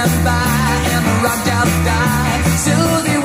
passed by and the rock out died. Still the